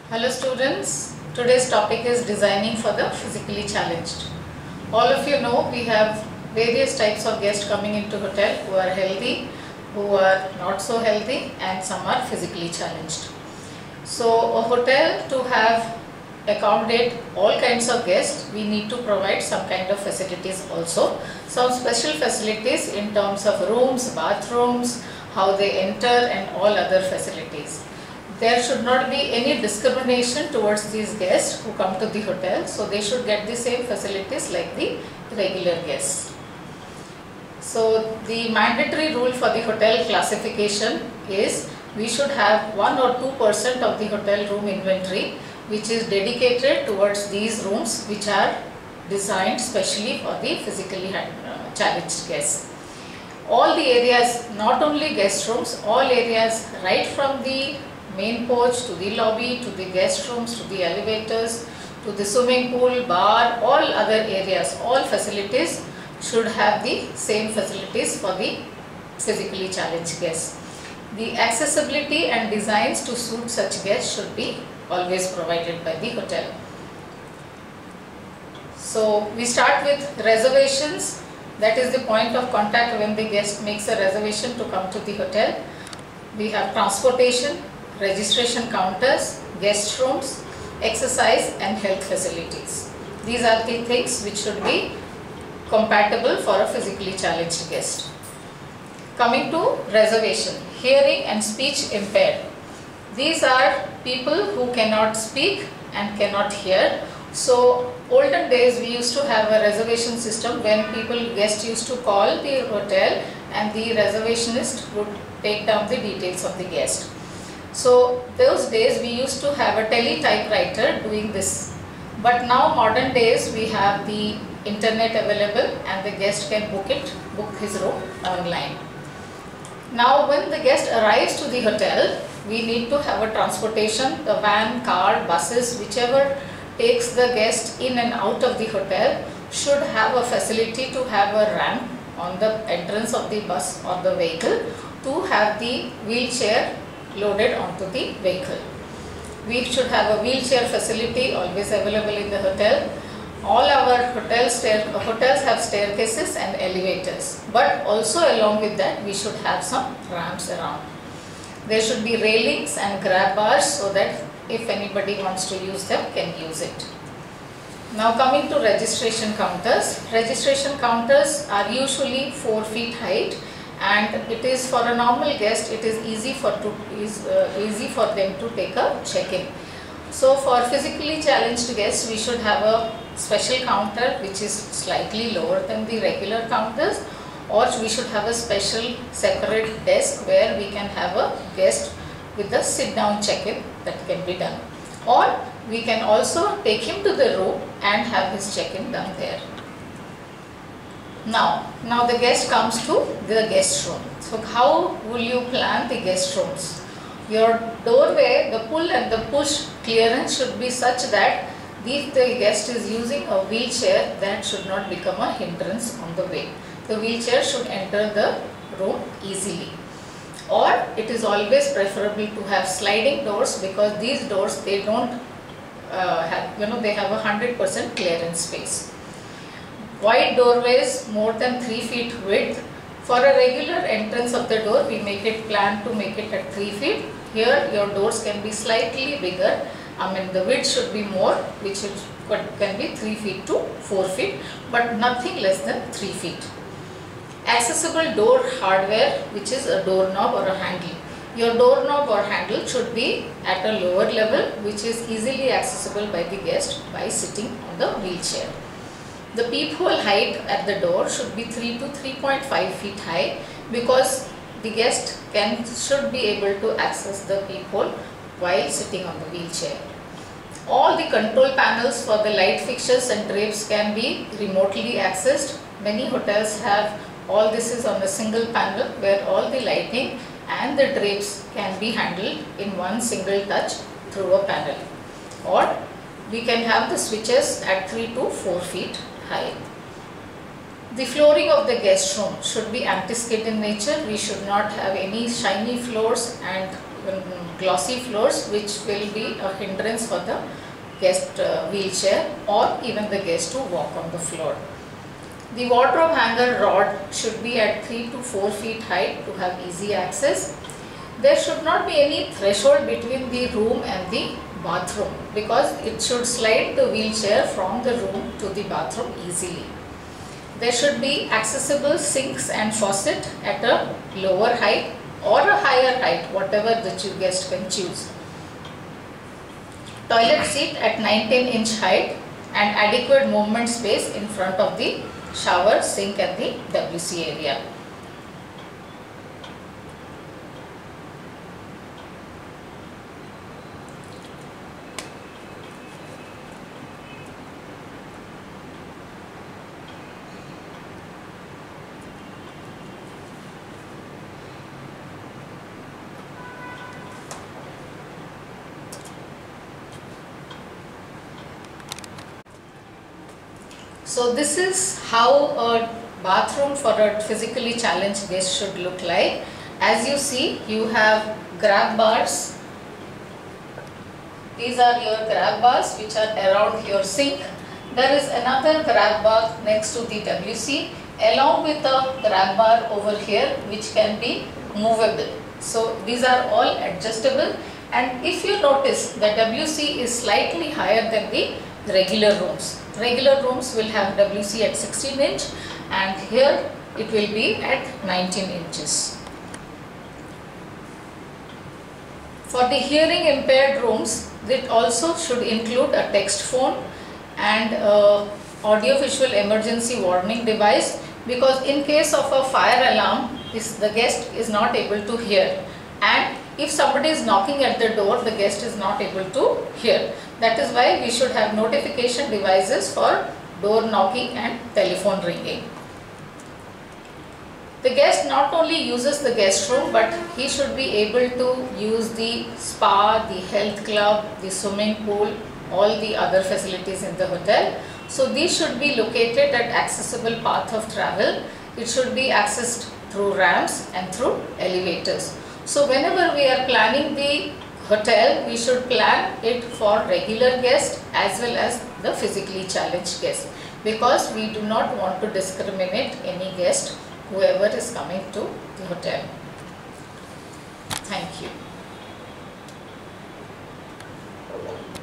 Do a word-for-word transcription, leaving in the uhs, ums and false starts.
Hello students, today's topic is designing for the physically challenged. All of you know we have various types of guests coming into hotel who are healthy, who are not so healthy, and some are physically challenged. So a hotel to have accommodate all kinds of guests, we need to provide some kind of facilities also. Some special facilities in terms of rooms, bathrooms, how they enter and all other facilities. There should not be any discrimination towards these guests who come to the hotel, so they should get the same facilities like the regular guests. So the mandatory rule for the hotel classification is we should have one or two percent of the hotel room inventory which is dedicated towards these rooms which are designed specially for the physically challenged guests. All the areas, not only guest rooms, all areas right from the main porch to the lobby, to the guest rooms, to the elevators, to the swimming pool, bar, all other areas, all facilities should have the same facilities for the physically challenged guests. The accessibility and designs to suit such guests should be always provided by the hotel. So we start with reservations. That is the point of contact when the guest makes a reservation to come to the hotel. We have transportation, registration counters, guest rooms, exercise and health facilities. These are the things which should be compatible for a physically challenged guest. Coming to reservation, hearing and speech impaired. These are people who cannot speak and cannot hear. So olden days we used to have a reservation system when people, guests used to call the hotel and the reservationist would take down the details of the guest. So those days we used to have a teletypewriter doing this, but now modern days we have the internet available and the guest can book it, book his room online. Now when the guest arrives to the hotel, we need to have a transportation, the van, car, buses, whichever takes the guest in and out of the hotel should have a facility to have a ramp on the entrance of the bus or the vehicle to have the wheelchair loaded onto the vehicle. We should have a wheelchair facility always available in the hotel. All our hotel stair, hotels have staircases and elevators, but also along with that we should have some ramps around. There should be railings and grab bars so that if anybody wants to use them, can use it. Now coming to registration counters. Registration counters are usually four feet height, and it is for a normal guest, it is easy for to is uh, easy for them to take a check-in. So for physically challenged guests, we should have a special counter which is slightly lower than the regular counters, or we should have a special separate desk where we can have a guest with a sit-down check-in that can be done. Or we can also take him to the room and have his check-in done there. Now, now the guest comes to the guest room. So how will you plan the guest rooms? Your doorway, the pull and the push clearance should be such that if the guest is using a wheelchair, that should not become a hindrance on the way. The wheelchair should enter the room easily. Or it is always preferable to have sliding doors, because these doors, they don't uh, have, you know, they have a hundred percent clearance space. Wide doorways more than three feet width. For a regular entrance of the door, we make it plan to make it at three feet. Here your doors can be slightly bigger. I mean the width should be more, which is, can be three feet to four feet, but nothing less than three feet. Accessible door hardware, which is a doorknob or a handle. Your doorknob or handle should be at a lower level, which is easily accessible by the guest by sitting on the wheelchair. The peephole height at the door should be three to three point five feet high, because the guest can should be able to access the peephole while sitting on the wheelchair. All the control panels for the light fixtures and drapes can be remotely accessed. Many hotels have all this is on a single panel where all the lighting and the drapes can be handled in one single touch through a panel. Or we can have the switches at three to four feet high. The flooring of the guest room should be anti-skid in nature. We should not have any shiny floors and um, glossy floors which will be a hindrance for the guest uh, wheelchair or even the guest to walk on the floor. The wardrobe hanger rod should be at three to four feet height to have easy access. There should not be any threshold between the room and the bathroom because it should slide the wheelchair from the room to the bathroom easily. There should be accessible sinks and faucet at a lower height or a higher height, whatever the guest can choose. Toilet seat at nine to ten inch height and adequate movement space in front of the shower, sink and the W C area. So this is how a bathroom for a physically challenged guest should look like. As you see, you have grab bars. These are your grab bars which are around your sink. There is another grab bar next to the W C along with a grab bar over here which can be movable. So these are all adjustable, and if you notice, the W C is slightly higher than the regular rooms. Regular rooms will have W C at sixteen inch and here it will be at nineteen inches. For the hearing impaired rooms, it also should include a text phone and a audio visual emergency warning device, because in case of a fire alarm, this, the guest is not able to hear, and if somebody is knocking at the door, the guest is not able to hear. That is why we should have notification devices for door knocking and telephone ringing. The guest not only uses the guest room, but he should be able to use the spa, the health club, the swimming pool, all the other facilities in the hotel. So these should be located at accessible path of travel. It should be accessed through ramps and through elevators. So whenever we are planning the hotel, we should plan it for regular guests as well as the physically challenged guests, because we do not want to discriminate any guest, whoever is coming to the hotel. Thank you.